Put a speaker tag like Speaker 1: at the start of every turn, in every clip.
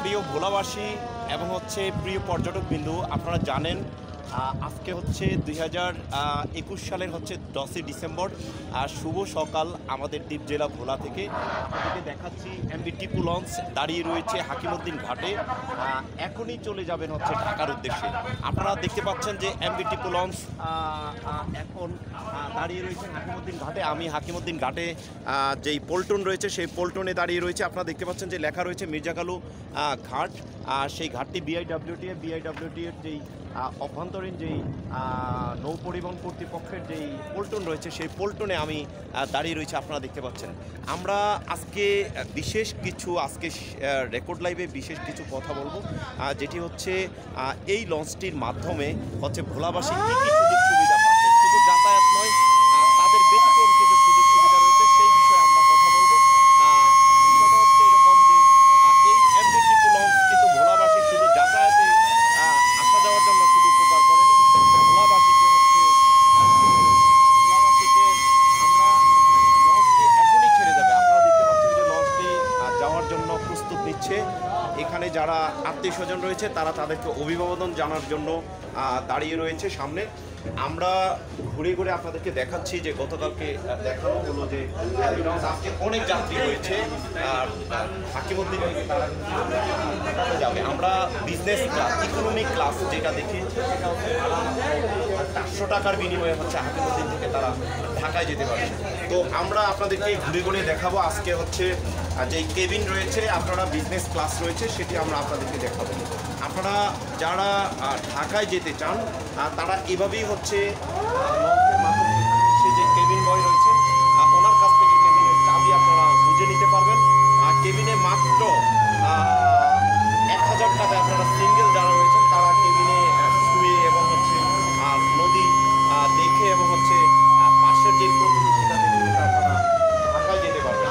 Speaker 1: প্রিয় ভোলাবাসী এবং হচ্ছে প্রিয় পর্যটক বিন্দু, আপনারা জানেন আজকে হচ্ছে 2021 সালের হচ্ছে 10ই ডিসেম্বর। আর শুভ সকাল আমাদের দ্বীপ জেলা ভোলা থেকে আপনাদেরকে দেখাচ্ছি এমভি টিপু লঞ্চ দাঁড়িয়ে রয়েছে হাকিমউদ্দিন ঘাটে। এখনই চলে যাবেন হচ্ছে ঢাকার উদ্দেশ্যে। আপনারা দেখতে পাচ্ছেন যে এমভি টিপু লঞ্চ এখন দাঁড়িয়ে রয়েছে হাকিমউদ্দিন ঘাটে। আমি হাকিমউদ্দিন ঘাটে যেই পল্টন রয়েছে সেই পল্টনে দাঁড়িয়ে রয়েছে। আপনারা দেখতে পাচ্ছেন যে লেখা রয়েছে মির্জা কালু ঘাট। সেই ঘাটটি বিআইডব্লিউটি এর যেই অভ্যন্তরীণ যেই নৌ পরিবহন কর্তৃপক্ষের যেই পল্টন রয়েছে সেই পল্টনে আমি দাঁড়িয়ে রয়েছে। আপনারা দেখতে পাচ্ছেন আমরা আজকে রেকর্ড লাইভে বিশেষ কিছু কথা বলবো, যেটি হচ্ছে এই লঞ্চটির মাধ্যমে হচ্ছে ভোলাবাসী কী কী সুযোগ সুবিধা পাচ্ছে। শুধু যাতায়াত নয়, তাদের ব্যতিক্রম কিছু সুযোগ সুবিধা রয়েছে, সেই বিষয়ে আমরা কথা বলবো। বিষয়টা হচ্ছে এরকম যে এই এমভি টিপু লঞ্চ কিন্তু ভোলাবাসী শুধু যাতায়াতে আসা যাওয়ার জন্য শুধু উপকার করেনি, ভোলাবাসীকে আমরা লঞ্চটি এখনই ছেড়ে যাবে। আপনারা দেখতে পাচ্ছেন যে লঞ্চটি যাওয়ার জন্য প্রস্তুত নিচ্ছে। এখানে যারা আত্মীয় স্বজন রয়েছে তারা তাদেরকে অভিবাদন জানার জন্য দাঁড়িয়ে রয়েছে সামনে। আমরা ঘুরে ঘুরে আপনাদেরকে দেখাচ্ছি যে গতকালকে দেখানো হলো যে আজকে অনেক যাত্রী হয়েছে হাকিমউদ্দিন থেকে তারা যাবে। আমরা বিজনেস ক্লাস, ইকোনমিক ক্লাস যেটা দেখিয়েছি সেটা হচ্ছে 400 টাকার বিনিময়ে হচ্ছে হাকিমউদ্দিন থেকে তারা ঢাকায় যেতে পারে। তো আমরা আপনাদেরকে ঘুরে ঘুরে দেখাবো। আজকে হচ্ছে যে কেবিন রয়েছে, আপনারা বিজনেস ক্লাস রয়েছে, সেটি আমরা আপনাদেরকে দেখাবো। আপনারা যারা ঢাকায় যেতে চান তারা এভাবেই হচ্ছে সে যে কেবিন বয় রয়েছেন ওনার কাছ থেকে কেবিনের চাবি আপনারা বুঝে নিতে পারবেন। কেবিনে মাত্র 1000 টাকায় আপনারা সিঙ্গেল যারা রয়েছেন তারা কেবিনে শুয়ে এবং হচ্ছে নদী দেখে এবং হচ্ছে পাশের যে প্রকৃতি সেটা দেখে আপনারা ঢাকায় যেতে পারবেন।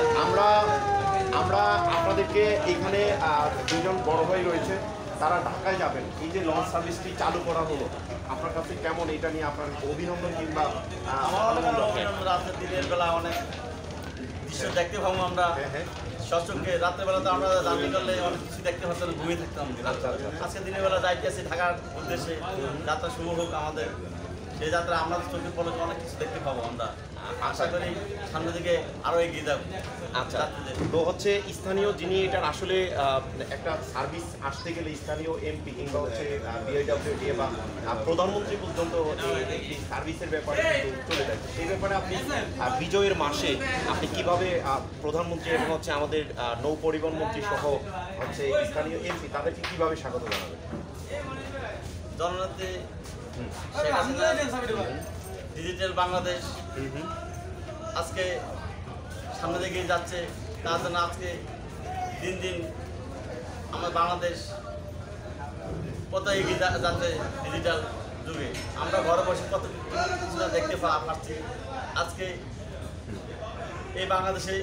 Speaker 1: আমরা আপনাদেরকে এখানে দুজন বড় ভাই রয়েছে, তারা ঢাকায় যাবেন। এই যে লঞ্চ সার্ভিসটি চালু করা হলো, আপনার কাছে কেমন, এটা নিয়ে আপনার অভিনন্দন কিংবা
Speaker 2: রাতের দিনের বেলা অনেক দৃশ্য দেখতে পাবো আমরা। সচক্ষে রাতের বেলা তো আমরা জার্নি করলে অনেক কিছু দেখতে পাচ্ছি, ঘুমিয়ে থাকতাম। আজকে দিনের বেলা যাইতেছি ঢাকার উদ্দেশ্যে, যাত্রা শুভ হোক আমাদের। সেই যাত্রা আমরা চোখে পড়লে অনেক কিছু দেখতে পাবো। আমরা আশা করি সামনের দিকে আরও এগিয়ে যাবো।
Speaker 1: আচ্ছা, তো হচ্ছে স্থানীয় যিনি এটার আসলে একটা সার্ভিস আসতে গেলে স্থানীয় এমপি কিংবা হচ্ছে বিআইডব্লিউটি বা প্রধানমন্ত্রী পর্যন্ত এই সার্ভিসের ব্যাপারে কিন্তু চলে যাচ্ছে। সেই ব্যাপারে আপনি বিজয়ের মাসে আপনি কিভাবে প্রধানমন্ত্রী এবং হচ্ছে আমাদের নৌ পরিবহন মন্ত্রী সহ হচ্ছে স্থানীয় এমপি তাদেরকে কিভাবে স্বাগত জানাবেন?
Speaker 2: জননেত্রী ডিজিটাল বাংলাদেশ আজকে সামনে দিকে যাচ্ছে, তার জন্য আজকে দিন দিন আমার বাংলাদেশ কোথায় এগিয়ে যাচ্ছে ডিজিটাল যুগে। আমরা ঘরে বসে কত কিছুটা দেখতে পাচ্ছি। আজকে এই বাংলাদেশে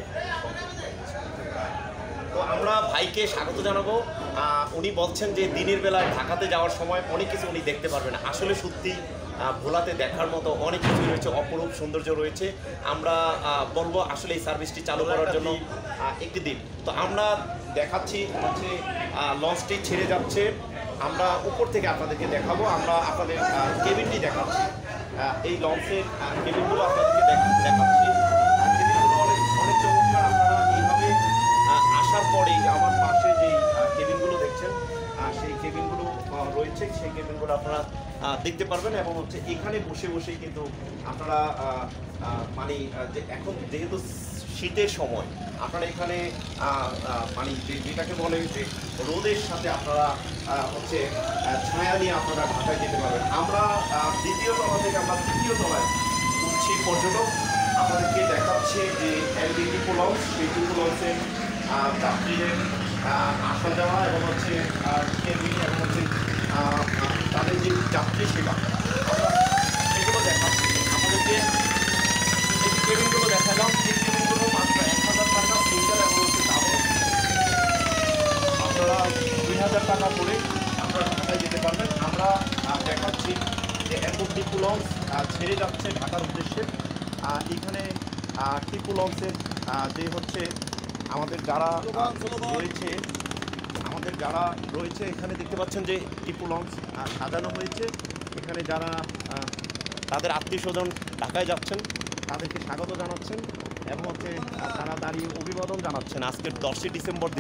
Speaker 1: তো আমরা ভাইকে স্বাগত জানাবো। উনি বলছেন যে দিনের বেলায় ঢাকাতে যাওয়ার সময় অনেক কিছু উনি দেখতে পারবেন। আসলে সত্যি ভোলাতে দেখার মতো অনেক কিছু রয়েছে, অপরূপ সৌন্দর্য রয়েছে। আমরা বলবো আসলে এই সার্ভিসটি চালু করার জন্য একটি দিন। তো আমরা দেখাচ্ছি হচ্ছে লঞ্চটি ছেড়ে যাচ্ছে, আমরা উপর থেকে আপনাদেরকে দেখাবো। আমরা আপনাদের কেবিনটি দেখাচ্ছি, এই লঞ্চের কেবিনগুলো আপনাদেরকে দেখাচ্ছি। অনেক চমৎকার। আপনারা এইভাবে আসার পরেই আমার পাশে যেই কেবিনগুলো দেখছেন সেই কেবিনগুলো রয়েছে, সেই কেবিনগুলো আপনারা দেখতে পারবেন এবং হচ্ছে এখানে বসে বসেই কিন্তু আপনারা মানে যে এখন যেহেতু শীতের সময় আপনারা এখানে মানে যেটাকে বলে যে রোদের সাথে আপনারা হচ্ছে ছায়া নিয়ে আপনারা ঢাকায় যেতে পারবেন। আমরা দ্বিতীয় তলা থেকে আমরা তৃতীয় তলায় উঠছি পর্যটক, আপনাদেরকে দেখাচ্ছে যে এমভি টিপু লঞ্চ, সেই টিপু লঞ্চের যাত্রীদের আসা যাওয়া এবং হচ্ছে কেবিন এবং হচ্ছে তাদের যে যাত্রী সেবা সেগুলো দেখাচ্ছি। আমাদেরকে এই কেবিনগুলো দেখা যাও, এই কেবিনগুলো মাত্র 1000 টাকা সিঙ্গেল এবং হচ্ছে দামে আপনারা 2000 টাকা করে আপনারা ঢাকায় যেতে পারবেন। আমরা দেখাচ্ছি যে এমভি টিপু লঞ্চ ছেড়ে যাচ্ছে ঢাকার উদ্দেশ্যে। এখানে টিপু লঞ্চের যে হচ্ছে আমাদের যারা রয়েছে যারা রয়েছে এখানে দেখতে পাচ্ছেন যে টিপু লঞ্চ সাজানো হয়েছে। এখানে যারা তাদের আত্মীয় স্বজন ঢাকায় যাচ্ছেন তাদেরকে স্বাগত জানাচ্ছেন এবং হচ্ছে তারা দাঁড়িয়ে অভিবাদন জানাচ্ছেন। আজকের 10ই ডিসেম্বর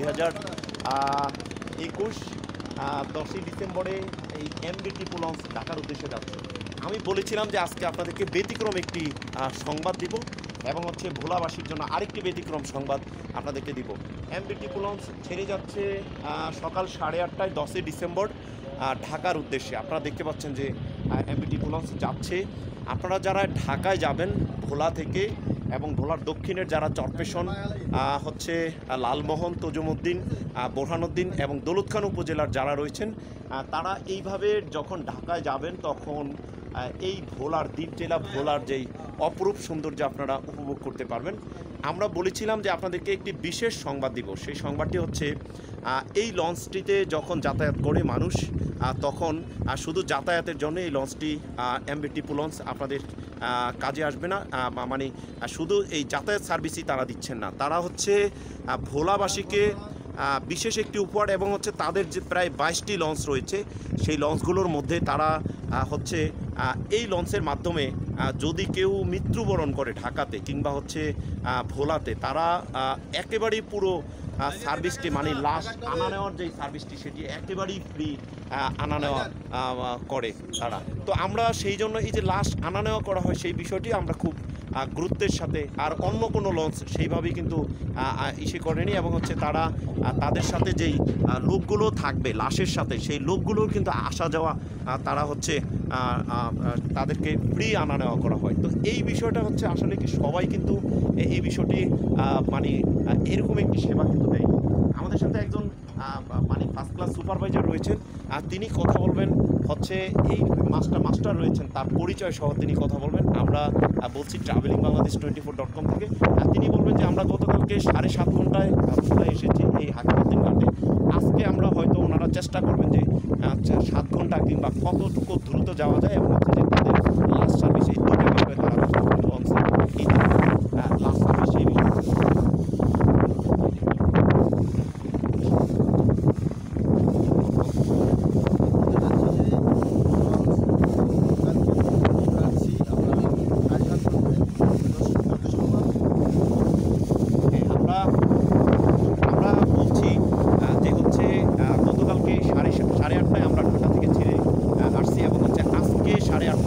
Speaker 1: 2021, 10ই ডিসেম্বরে এই এমভি টিপু লঞ্চ ঢাকার উদ্দেশ্যে যাচ্ছে। আমি বলেছিলাম যে আজকে আপনাদেরকে ব্যতিক্রম একটি সংবাদ দিব এবং হচ্ছে ভোলাবাসীর জন্য আরেকটি ব্যতিক্রম সংবাদ আপনাদেরকে দিব। এমভি টিপু লঞ্চ ছেড়ে যাচ্ছে সকাল 8:30টায় 10ই ডিসেম্বর ঢাকার উদ্দেশ্যে। আপনারা দেখতে পাচ্ছেন যে এমভি টিপু লঞ্চ যাচ্ছে। আপনারা যারা ঢাকায় যাবেন ভোলা থেকে এবং ভোলার দক্ষিণের যারা চরপেশন হচ্ছে লালমোহন, তজুমউদ্দিন, বোরহানউদ্দিন এবং দৌলতখান উপজেলার যারা রয়েছেন তারা এইভাবে যখন ঢাকায় যাবেন তখন এই ভোলার দ্বীপ জেলা ভোলার যেই অপরূপ সৌন্দর্য আপনারা উপভোগ করতে পারবেন। আমরা বলেছিলাম যে আপনাদেরকে একটি বিশেষ সংবাদ দিব। সেই সংবাদটি হচ্ছে এই লঞ্চটিতে যখন যাতায়াত করে মানুষ তখন শুধু যাতায়াতের জন্য এই লঞ্চটি এমভি টিপু লঞ্চ আপনাদের কাজে আসবে না। মানে শুধু এই যাতায়াত সার্ভিসই তারা দিচ্ছেন না, তারা হচ্ছে ভোলাবাসীকে বিশেষ একটি উপহার এবং হচ্ছে তাদের যে প্রায় 22টি লঞ্চ রয়েছে সেই লঞ্চগুলোর মধ্যে তারা হচ্ছে এই লঞ্চের মাধ্যমে যদি কেউ মৃত্যুবরণ করে ঢাকাতে কিংবা হচ্ছে ভোলাতে, তারা একেবারেই পুরো সার্ভিসটি মানে লাশ আনা নেওয়ার যেই সার্ভিসটি সেটি একেবারেই ফ্রি আনা নেওয়া করে তারা। তো আমরা সেই জন্য এই যে লাশ আনা নেওয়া করা হয় সেই বিষয়টি আমরা খুব গুরুত্বের সাথে, আর অন্য কোনো লঞ্চ সেইভাবেই কিন্তু ইসে করেনি এবং হচ্ছে তারা তাদের সাথে যেই লোকগুলো থাকবে লাশের সাথে সেই লোকগুলোর কিন্তু আসা যাওয়া তারা হচ্ছে তাদেরকে ফ্রি আনা নেওয়া করা হয়। তো এই বিষয়টা হচ্ছে আসলে কি সবাই কিন্তু এই বিষয়টি মানে এরকম একটি সেবা কিন্তু দেয়। আমাদের সাথে একজন মানে ফার্স্ট ক্লাস সুপারভাইজার রয়েছেন আর তিনি কথা বলবেন হচ্ছে এই মাস্টার রয়েছেন তার পরিচয় সহ তিনি কথা বলবেন। আমরা বলছি ট্রাভেলিং বাংলাদেশ 24.com থেকে। তিনি বলবেন যে আমরা গতকালকে 7.5 ঘন্টায় ভোলায় এসেছি এই হাকিমউদ্দিন ঘাটে। আজকে আমরা হয়তো ওনারা চেষ্টা করবেন যে 7 ঘন্টা কিংবা কতটুকু দ্রুত যাওয়া যায় এবং হচ্ছে যে তাদের লাস্ট সার্ভিস এই দুইটা বিষয়ে তারা লাস্ট সার্ভিস এই বিষয়ে সাড়ে 8টায় আমরা ঢাকা থেকে ছেড়ে আসছি এবং হচ্ছে আজকে 8:30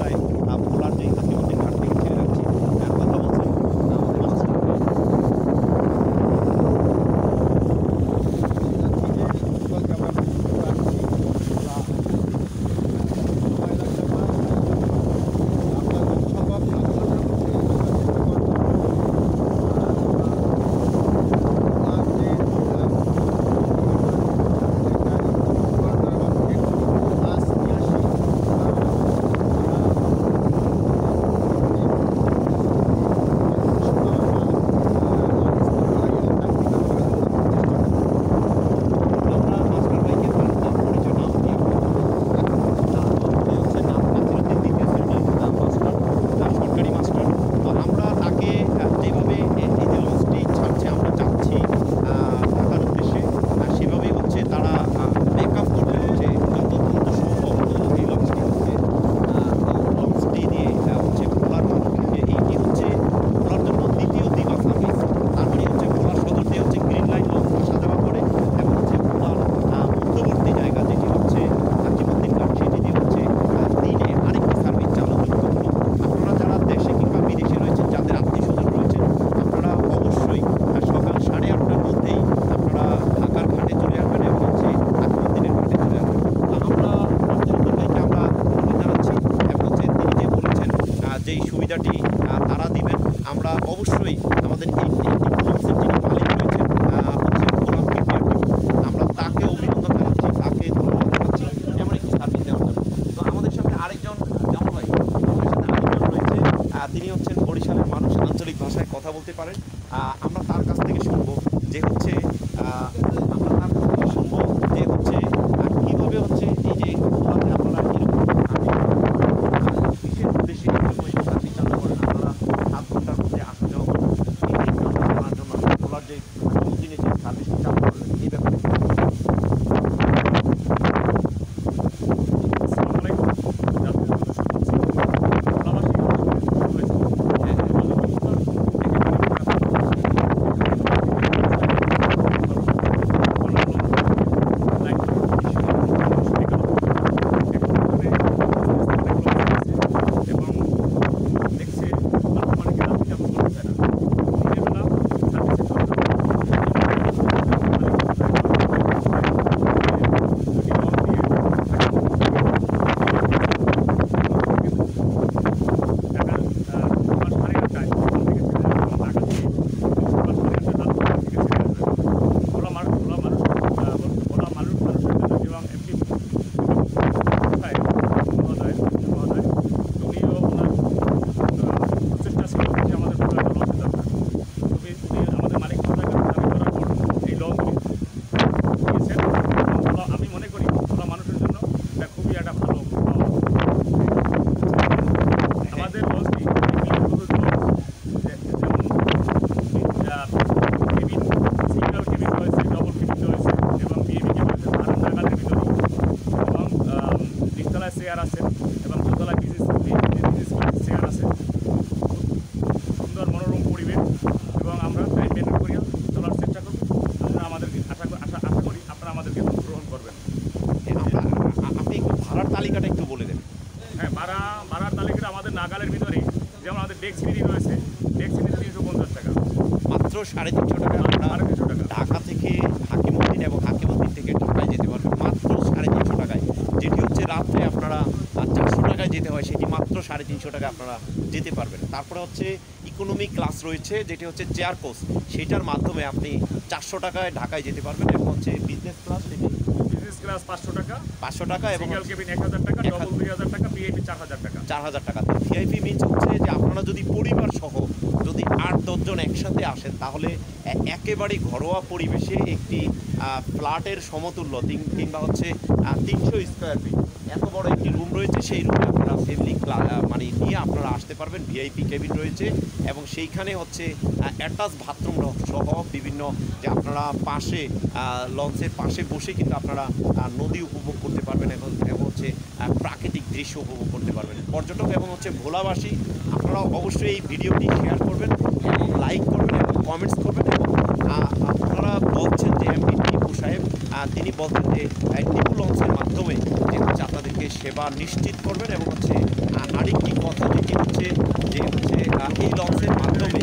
Speaker 1: তালিকাটা একটু বলে দেন।
Speaker 3: হ্যাঁ, ভাড়ার তালিকাটা আমাদের নাগালের ভিতরে, যেমন আমাদের ডেক সিটি রয়েছে, ডেক সিটিতে 350 টাকা,
Speaker 1: মাত্র 350 টাকা আপনারা
Speaker 3: 350 টাকা।
Speaker 1: ঢাকা থেকে হাকিমুদ্দিন এবং হাকিমুদ্দিন থেকে ঢাকায় যেতে পারবেন মাত্র 350 টাকায়। যেটি হচ্ছে রাত্রে আপনারা 400 টাকায় যেতে হয়, সেটি মাত্র 350 টাকা আপনারা যেতে পারবেন। তারপরে হচ্ছে ইকোনমি ক্লাস রয়েছে, যেটি হচ্ছে চেয়ার কোচ, সেটার মাধ্যমে আপনি 400 টাকায় ঢাকায় যেতে পারবেন। এবং হচ্ছে বিজনেস ক্লাস, সেটি
Speaker 3: বিজনেস ক্লাস 500 টাকা,
Speaker 1: 500 টাকা এবং
Speaker 3: সিঙ্গেল কেবিন 1000 টাকা, ডবল 2000 টাকা, ভিআইপি 4000 টাকা।
Speaker 1: 4000 টাকা। তো ভিআইপি মিনস হচ্ছে যে আপনারা যদি পরিবার সহ যদি 8-10 জন একসাথে আসেন, তাহলে একেবারে ঘরোয়া পরিবেশে একটি ফ্ল্যাটের সমতুল্য কিংবা হচ্ছে 300 স্কোয়ার ফিট এত বড় একটি রুম রয়েছে, সেই রুমে আপনারা ফ্যামিলি মানে নিয়ে আপনারা আসতে পারবেন। ভিআইপি কেবিন রয়েছে এবং সেইখানে হচ্ছে অ্যাটাচ বাথরুম সহ বিভিন্ন, যে আপনারা পাশে লঞ্চের পাশে বসে কিন্তু আপনারা নদী উপভোগ করতে পারবেন এবং হচ্ছে প্রাকৃতিক দৃশ্য উপভোগ করতে পারবেন। পর্যটক এবং হচ্ছে ভোলাবাসী, আপনারা অবশ্যই এই ভিডিওটি শেয়ার করবেন এবং লাইক করবেন এবং কমেন্টস করবেন। এবং আপনারা বলছেন যে এমপি টিপু সাহেব, তিনি বলছেন যে টিপু লঞ্চের মাধ্যমে যে হচ্ছে আপনাদেরকে সেবা নিশ্চিত করবেন। এবং হচ্ছে আরেকটি কথা যেটি হচ্ছে যে হচ্ছে এই লঞ্চের মাধ্যমে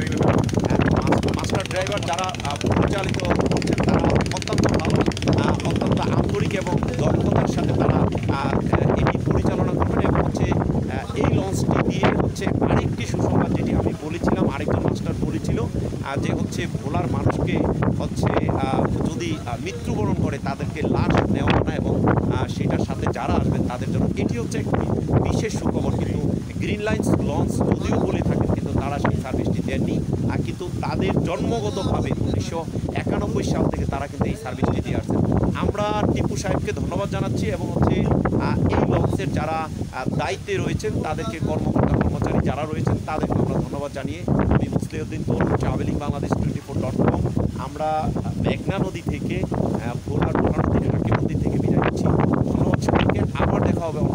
Speaker 1: মাস্টার ড্রাইভার যারা পরিচালিত করছেন তারা অত্যন্ত ভালো, অত্যন্ত আন্তরিক এবং দক্ষতার সাথে তারা এটি পরিচালনা করবেন। এবং হচ্ছে এই লঞ্চটি দিয়ে হচ্ছে আরেকটি সুসংবাদ, যেটি আমি বলেছিলাম, আরেকজন মাস্টার বলেছিল যে হচ্ছে ভোলার মানুষকে হচ্ছে যদি মৃত্যুবরণ করে তাদেরকে লাশ নেওয়া না, এবং সেটার সাথে যারা আসবেন তাদের জন্য এটি হচ্ছে একটি বিশেষ সুখবর। কিন্তু গ্রিন লাইন্স লঞ্চ যদিও বলে থাকেন, কিন্তু তারা সেই সার্ভিসটি দেননি। কিন্তু তাদের জন্মগতভাবে 1991 সাল থেকে তারা কিন্তু এই সার্ভিসটি দিয়ে আসছেন। আমরা টিপু সাহেবকে ধন্যবাদ জানাচ্ছি এবং হচ্ছে এই লঞ্চের যারা দায়িত্বে রয়েছেন তাদেরকে, কর্মচারী যারা রয়েছেন তাদেরকে আমরা ধন্যবাদ জানিয়ে আমি মুসলিউদ্দিন তরুণ, ট্রাভেলিং বাংলাদেশ 24.com, আমরা মেঘনা নদী থেকে ভোলার নদী হাকিমুদ্দিন থেকে বিদায় নিচ্ছি। ধন্যবাদ সবাইকে, আবার দেখা হবে।